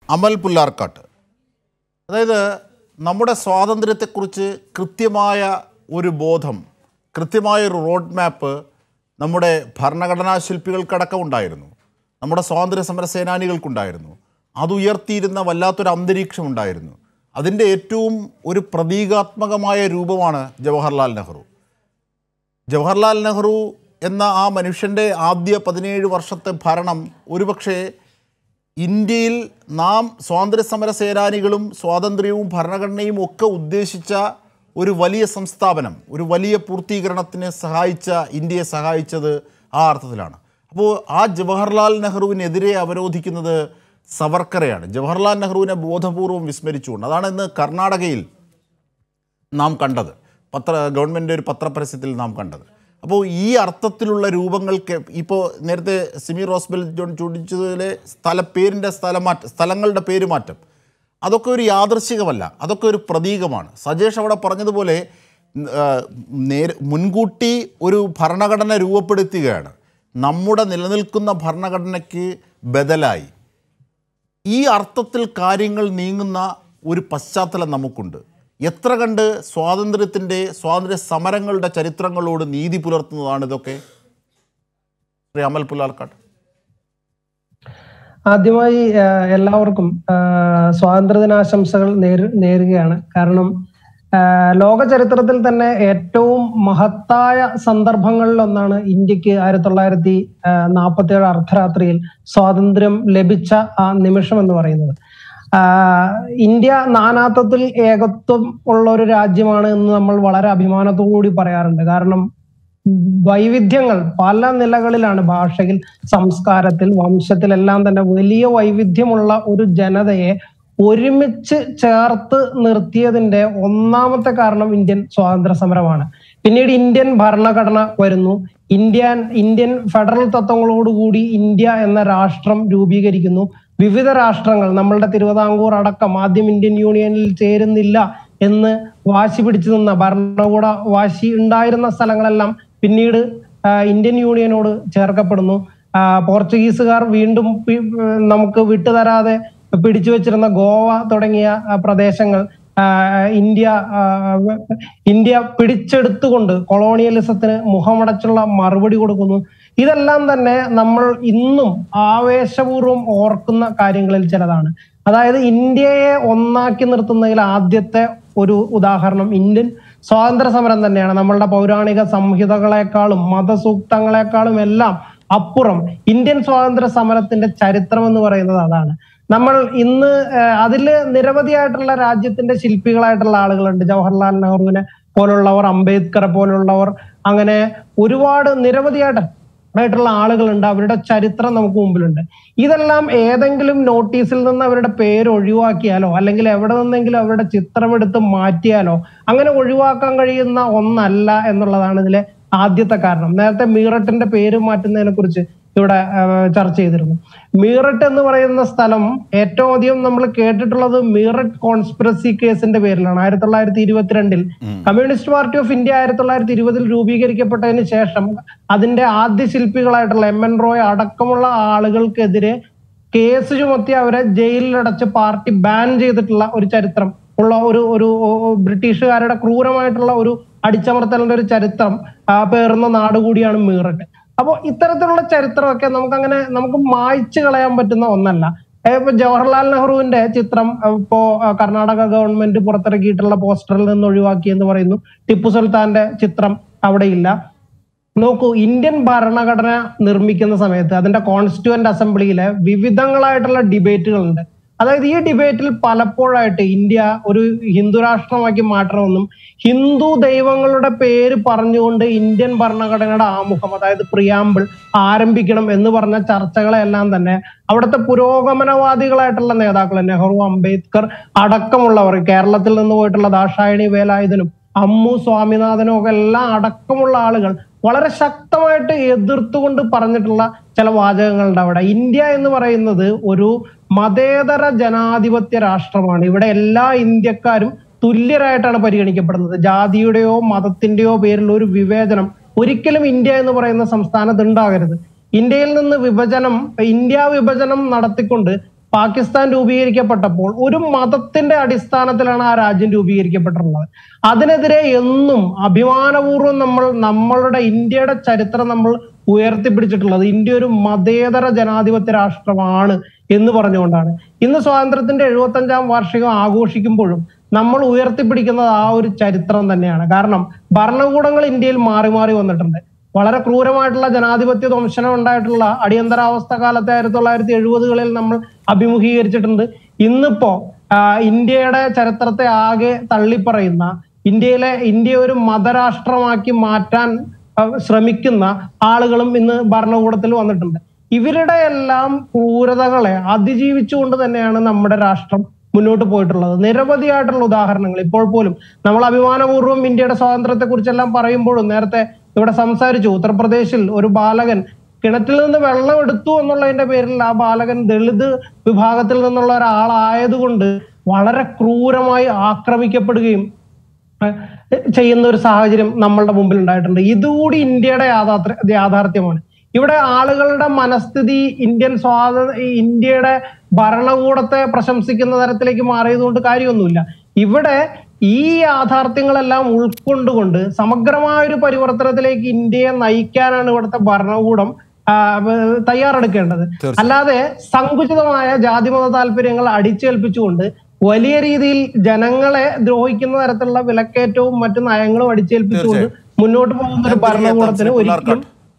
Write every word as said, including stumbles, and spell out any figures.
അമൽ പുല്ലാർക്കാട്ട്. അതായത് നമ്മുടെ സ്വാതന്ത്ര്യത്തെക്കുറിച്ച് കൃത്യമായ ഒരു ബോധം, കൃത്യമായൊരു റോഡ് മാപ്പ് നമ്മുടെ ഭരണഘടനാ ശില്പികൾക്കടക്കം ഉണ്ടായിരുന്നു, നമ്മുടെ സ്വാതന്ത്ര്യ സമര സേനാനികൾക്കുണ്ടായിരുന്നു. അതുയർത്തിയിരുന്ന വല്ലാത്തൊരു അന്തരീക്ഷം ഉണ്ടായിരുന്നു. അതിൻ്റെ ഏറ്റവും ഒരു പ്രതീകാത്മകമായ രൂപമാണ് ജവഹർലാൽ നെഹ്റു. ജവഹർലാൽ നെഹ്റു എന്ന ആ മനുഷ്യൻ്റെ ആദ്യ പതിനേഴ് വർഷത്തെ ഭരണം ഒരുപക്ഷെ ഇന്ത്യയിൽ നാം സ്വാതന്ത്ര്യ സമര സേനാനികളും സ്വാതന്ത്ര്യവും ഭരണഘടനയും ഒക്കെ ഉദ്ദേശിച്ച ഒരു വലിയ സംസ്ഥാപനം, ഒരു വലിയ പൂർത്തീകരണത്തിന് സഹായിച്ച, ഇന്ത്യയെ സഹായിച്ചത് ആ അർത്ഥത്തിലാണ്. അപ്പോൾ ആ ജവഹർലാൽ നെഹ്റുവിനെതിരെ അവരോധിക്കുന്നത് സവർക്കറെയാണ്. ജവഹർലാൽ നെഹ്റുവിനെ ബോധപൂർവം വിസ്മരിച്ചുകൊണ്ട്. അതാണ് ഇന്ന് കർണാടകയിൽ നാം കണ്ടത്, പത്ര ഗവൺമെൻറ് ഒരു പത്രപരസ്യത്തിൽ നാം കണ്ടത്. അപ്പോൾ ഈ അർത്ഥത്തിലുള്ള രൂപങ്ങൾക്ക് ഇപ്പോൾ നേരത്തെ സിമി റോസ്ബെൽ ജോൺ ചൂണ്ടിച്ചതിലെ സ്ഥലപ്പേരിൻ്റെ സ്ഥലമാറ്റ സ്ഥലങ്ങളുടെ പേരുമാറ്റം അതൊക്കെ ഒരു യാദൃശ്ചികമല്ല, അതൊക്കെ ഒരു പ്രതീകമാണ്. സജേഷ് അവിടെ പറഞ്ഞതുപോലെ നേരെ മുൻകൂട്ടി ഒരു ഭരണഘടന രൂപപ്പെടുത്തുകയാണ്. നമ്മുടെ നിലനിൽക്കുന്ന ഭരണഘടനയ്ക്ക് ബദലായി ഈ അർത്ഥത്തിൽ കാര്യങ്ങൾ നീങ്ങുന്ന ഒരു പശ്ചാത്തലം നമുക്കുണ്ട്. എത്ര കണ്ട് സ്വാതന്ത്ര്യത്തിൻ്റെ, സ്വാതന്ത്ര്യ സമരങ്ങളുടെ ചരിത്രങ്ങളോട് നീതി പുലർത്തുന്നതാണ് ഇതൊക്കെ. ശ്രീ അമൽ പുല്ലാർക്കാട്ട്. ആദ്യമായി എല്ലാവർക്കും സ്വാതന്ത്ര്യദിനാശംസകൾ നേരു നേരുകയാണ്. കാരണം ലോക ചരിത്രത്തിൽ തന്നെ ഏറ്റവും മഹത്തായ സന്ദർഭങ്ങളിലൊന്നാണ് ഇന്ത്യക്ക് ആയിരത്തി തൊള്ളായിരത്തി നാൽപ്പത്തി ഏഴ് അർദ്ധരാത്രിയിൽ സ്വാതന്ത്ര്യം ലഭിച്ച ആ നിമിഷം എന്ന് പറയുന്നത്. ഇന്ത്യ നാനാത്വത്തിൽ ഏകത്വം ഉള്ള ഒരു രാജ്യമാണ് എന്ന് നമ്മൾ വളരെ അഭിമാനത്തോടുകൂടി പറയാറുണ്ട്. കാരണം വൈവിധ്യങ്ങൾ പല നിലകളിലാണ്, ഭാഷയിൽ, സംസ്കാരത്തിൽ, വംശത്തിലെല്ലാം തന്നെ വലിയ വൈവിധ്യമുള്ള ഒരു ജനതയെ ഒരുമിച്ച് ചേർത്ത് നിർത്തിയതിന്റെ ഒന്നാമത്തെ കാരണം ഇന്ത്യൻ സ്വാതന്ത്ര്യ സമരമാണ്. പിന്നീട് ഇന്ത്യൻ ഭരണഘടന വരുന്നു. ഇന്ത്യൻ ഇന്ത്യൻ ഫെഡറൽ തത്വങ്ങളോടുകൂടി ഇന്ത്യ എന്ന രാഷ്ട്രം രൂപീകരിക്കുന്നു. വിവിധ രാഷ്ട്രങ്ങൾ, നമ്മളുടെ തിരുവിതാംകൂർ അടക്കം ആദ്യം ഇന്ത്യൻ യൂണിയനിൽ ചേരുന്നില്ല എന്ന് വാശി പിടിച്ചു നിന്ന, ഭരണകൂട വാശി ഉണ്ടായിരുന്ന സ്ഥലങ്ങളെല്ലാം പിന്നീട് ഇന്ത്യൻ യൂണിയനോട് ചേർക്കപ്പെടുന്നു. പോർച്ചുഗീസുകാർ വീണ്ടും നമുക്ക് വിട്ടുതരാതെ പിടിച്ചു വെച്ചിരുന്ന ഗോവ തുടങ്ങിയ പ്രദേശങ്ങൾ ഇന്ത്യ ഇന്ത്യ പിടിച്ചെടുത്തുകൊണ്ട് കൊളോണിയലിസത്തിന് മുഖമടച്ചുള്ള മറുപടി കൊടുക്കുന്നു. ഇതെല്ലാം തന്നെ നമ്മൾ ഇന്നും ആവേശപൂർവ്വം ഓർക്കുന്ന കാര്യങ്ങളിൽ ചിലതാണ്. അതായത് ഇന്ത്യയെ ഒന്നാക്കി നിർത്തുന്നതിൽ ആദ്യത്തെ ഒരു ഉദാഹരണം ഇന്ത്യൻ സ്വാതന്ത്ര്യ സമരം തന്നെയാണ്. നമ്മളുടെ പൗരാണിക സംഹിതകളെക്കാളും മതസൂക്തങ്ങളെക്കാളും എല്ലാം അപ്പുറം ഇന്ത്യൻ സ്വാതന്ത്ര്യ സമരത്തിന്റെ ചരിത്രം എന്ന് പറയുന്നത് അതാണ്. നമ്മൾ ഇന്ന് അതില് നിരവധിയായിട്ടുള്ള രാജ്യത്തിന്റെ ശില്പികളായിട്ടുള്ള ആളുകളുണ്ട്. ജവഹർലാൽ നെഹ്റുവിനെ പോലുള്ളവർ, അംബേദ്കറെ പോലുള്ളവർ, അങ്ങനെ ഒരുപാട് നിരവധിയായിട്ട് ആയിട്ടുള്ള ആളുകളുണ്ട്. അവരുടെ ചരിത്രം നമുക്ക് മുമ്പിലുണ്ട്. ഇതെല്ലാം ഏതെങ്കിലും നോട്ടീസിൽ നിന്ന് അവരുടെ പേര് ഒഴിവാക്കിയാലോ അല്ലെങ്കിൽ എവിടെ നിന്നെങ്കിലും അവരുടെ ചിത്രമെടുത്ത് മാറ്റിയാലോ അങ്ങനെ ഒഴിവാക്കാൻ കഴിയുന്ന ഒന്നല്ല എന്നുള്ളതാണ് ഇതിലെ ആദ്യത്തെ കാരണം. നേരത്തെ മീററ്റിന്റെ പേര് മാറ്റുന്നതിനെ കുറിച്ച് ഇവിടെ ചർച്ച ചെയ്തിരുന്നു. മീററ്റ് എന്ന് പറയുന്ന സ്ഥലം ഏറ്റവും അധികം നമ്മൾ കേട്ടിട്ടുള്ളത് മീററ്റ് കോൺസ്പിറസി കേസിന്റെ പേരിലാണ്. ആയിരത്തി തൊള്ളായിരത്തി ഇരുപത്തിരണ്ടിൽ കമ്മ്യൂണിസ്റ്റ് പാർട്ടി ഓഫ് ഇന്ത്യ ആയിരത്തി തൊള്ളായിരത്തി ഇരുപതിൽ രൂപീകരിക്കപ്പെട്ടതിന് ശേഷം അതിന്റെ ആദ്യ ശില്പികളായിട്ടുള്ള എം എൻ റോയ് അടക്കമുള്ള ആളുകൾക്കെതിരെ കേസ് ചുമത്തി അവരെ ജയിലിലടച്ച് പാർട്ടി ബാൻ ചെയ്തിട്ടുള്ള ഒരു ചരിത്രം ഉള്ള ഒരു ഒരു ബ്രിട്ടീഷുകാരുടെ ക്രൂരമായിട്ടുള്ള ഒരു അടിച്ചമർത്തലിന്റെ ഒരു ചരിത്രം പേറുന്ന നാട് കൂടിയാണ് മീററ്റ്. അപ്പൊ ഇത്തരത്തിലുള്ള ചരിത്രമൊക്കെ നമുക്ക് അങ്ങനെ നമുക്ക് മായ്ച്ചു കളയാൻ പറ്റുന്ന ഒന്നല്ല. ഇപ്പൊ ജവഹർലാൽ നെഹ്റുവിന്റെ ചിത്രം ഇപ്പോ കർണാടക ഗവൺമെന്റ് പുറത്തിറക്കിയിട്ടുള്ള പോസ്റ്ററിൽ നിന്ന് ഒഴിവാക്കി എന്ന് പറയുന്നു. ടിപ്പു സുൽത്താന്റെ ചിത്രം അവിടെ ഇല്ല. നോക്കൂ, ഇന്ത്യൻ ഭരണഘടന നിർമ്മിക്കുന്ന സമയത്ത് അതിന്റെ കോൺസ്റ്റിറ്റ്യൂവന്റ് അസംബ്ലിയിലെ വിവിധങ്ങളായിട്ടുള്ള ഡിബേറ്റുകളുണ്ട്. അതായത് ഈ ഡിബേറ്റിൽ പലപ്പോഴായിട്ട് ഇന്ത്യ ഒരു ഹിന്ദു രാഷ്ട്രമാക്കി മാറ്റണമെന്നും ഹിന്ദു ദൈവങ്ങളുടെ പേര് പറഞ്ഞുകൊണ്ട് ഇന്ത്യൻ ഭരണഘടനയുടെ ആമുഖം, അതായത് പ്രിയാമ്പിൾ ആരംഭിക്കണം എന്ന് പറഞ്ഞ ചർച്ചകളെല്ലാം തന്നെ അവിടുത്തെ പുരോഗമനവാദികളായിട്ടുള്ള നേതാക്കൾ, നെഹ്റു, അംബേദ്കർ അടക്കമുള്ളവർ, കേരളത്തിൽ നിന്ന് പോയിട്ടുള്ള ദാക്ഷായണി വേലായുധനും അമ്മു സ്വാമിനാഥനും ഒക്കെ എല്ലാം അടക്കമുള്ള ആളുകൾ വളരെ ശക്തമായിട്ട് എതിർത്തുകൊണ്ട് പറഞ്ഞിട്ടുള്ള ചില വാചകങ്ങളുണ്ട് അവിടെ. ഇന്ത്യ എന്ന് പറയുന്നത് ഒരു മതേതര ജനാധിപത്യ രാഷ്ട്രമാണ്. ഇവിടെ എല്ലാ ഇന്ത്യക്കാരും തുല്യരായിട്ടാണ് പരിഗണിക്കപ്പെടുന്നത്. ജാതിയുടെയോ മതത്തിന്റെയോ പേരിൽ ഒരു വിവേചനം ഒരിക്കലും ഇന്ത്യ എന്ന് പറയുന്ന സംസ്ഥാനത്ത് ഉണ്ടാകരുത്. ഇന്ത്യയിൽ നിന്ന് വിഭജനം ഇന്ത്യ വിഭജനം നടത്തിക്കൊണ്ട് പാകിസ്ഥാൻ രൂപീകരിക്കപ്പെട്ടപ്പോൾ ഒരു മതത്തിന്റെ അടിസ്ഥാനത്തിലാണ് ആ രാജ്യം രൂപീകരിക്കപ്പെട്ടിട്ടുള്ളത്. അതിനെതിരെ എന്നും അഭിമാനപൂർവ്വം നമ്മൾ നമ്മളുടെ ഇന്ത്യയുടെ ചരിത്രം നമ്മൾ ഉയർത്തിപ്പിടിച്ചിട്ടുള്ളത് ഇന്ത്യ ഒരു മതേതര ജനാധിപത്യ രാഷ്ട്രമാണ് എന്ന് പറഞ്ഞുകൊണ്ടാണ്. ഇന്ന് സ്വാതന്ത്ര്യത്തിന്റെ എഴുപത്തി അഞ്ചാം വാർഷികം ആഘോഷിക്കുമ്പോഴും നമ്മൾ ഉയർത്തിപ്പിടിക്കുന്നത് ആ ഒരു ചരിത്രം തന്നെയാണ്. കാരണം ഭരണകൂടങ്ങൾ ഇന്ത്യയിൽ മാറി മാറി വന്നിട്ടുണ്ട്. വളരെ ക്രൂരമായിട്ടുള്ള ജനാധിപത്യ ധ്വംസനം ഉണ്ടായിട്ടുള്ള അടിയന്തരാവസ്ഥ കാലത്തെ ആയിരത്തി തൊള്ളായിരത്തി എഴുപതുകളിൽ നമ്മൾ അഭിമുഖീകരിച്ചിട്ടുണ്ട്. ഇന്നിപ്പോ ഇന്ത്യയുടെ ചരിത്രത്തെ ആകെ തള്ളിപ്പറയുന്ന, ഇന്ത്യയിലെ ഇന്ത്യ ഒരു മതരാഷ്ട്രമാക്കി മാറ്റാൻ ശ്രമിക്കുന്ന ആളുകളും ഇന്ന് ഭരണകൂടത്തിൽ വന്നിട്ടുണ്ട്. ഇവരുടെ എല്ലാം ക്രൂരതകളെ അതിജീവിച്ചുകൊണ്ട് തന്നെയാണ് നമ്മുടെ രാഷ്ട്രം മുന്നോട്ട് പോയിട്ടുള്ളത്. നിരവധിയായിട്ടുള്ള ഉദാഹരണങ്ങൾ ഇപ്പോൾ പോലും നമ്മൾ അഭിമാനപൂർവ്വം ഇന്ത്യയുടെ സ്വാതന്ത്ര്യത്തെ കുറിച്ചെല്ലാം പറയുമ്പോഴും നേരത്തെ ഇവിടെ സംസാരിച്ചു, ഉത്തർപ്രദേശിൽ ഒരു ബാലകൻ കിണറ്റിൽ നിന്ന് വെള്ളം എടുത്തു എന്നുള്ളതിന്റെ പേരിൽ ആ ബാലകൻ ദളിത് വിഭാഗത്തിൽ നിന്നുള്ള ഒരാളായതുകൊണ്ട് വളരെ ക്രൂരമായി ആക്രമിക്കപ്പെടുകയും ചെയ്യുന്ന ഒരു സാഹചര്യം നമ്മളുടെ മുമ്പിൽ ഉണ്ടായിട്ടുണ്ട്. ഇതുകൂടി ഇന്ത്യയുടെ യാഥാർത്ഥ്യ യാഥാർത്ഥ്യമാണ്. ഇവിടെ ആളുകളുടെ മനസ്ഥിതി ഇന്ത്യൻ സ്വാതന്ത്ര്യ ഇന്ത്യയുടെ ഭരണകൂടത്തെ പ്രശംസിക്കുന്ന തരത്തിലേക്ക് മാറിയതുകൊണ്ട് കാര്യമൊന്നുമില്ല. ഇവിടെ ഈ യാഥാർത്ഥ്യങ്ങളെല്ലാം ഉൾക്കൊണ്ടുകൊണ്ട് സമഗ്രമായ ഒരു പരിവർത്തനത്തിലേക്ക് ഇന്ത്യയെ നയിക്കാനാണ് ഇവിടുത്തെ ഭരണകൂടം തയ്യാറെടുക്കേണ്ടത്. അല്ലാതെ സങ്കുചിതമായ ജാതിമത താല്പര്യങ്ങൾ അടിച്ചേൽപ്പിച്ചുകൊണ്ട് വലിയ രീതിയിൽ ജനങ്ങളെ ദ്രോഹിക്കുന്ന തരത്തിലുള്ള വിലക്കയറ്റവും മറ്റു നയങ്ങളും അടിച്ചേൽപ്പിച്ചുകൊണ്ട് മുന്നോട്ട് പോകുന്ന ഒരു ഭരണകൂടത്തിന് ഒരിക്കലും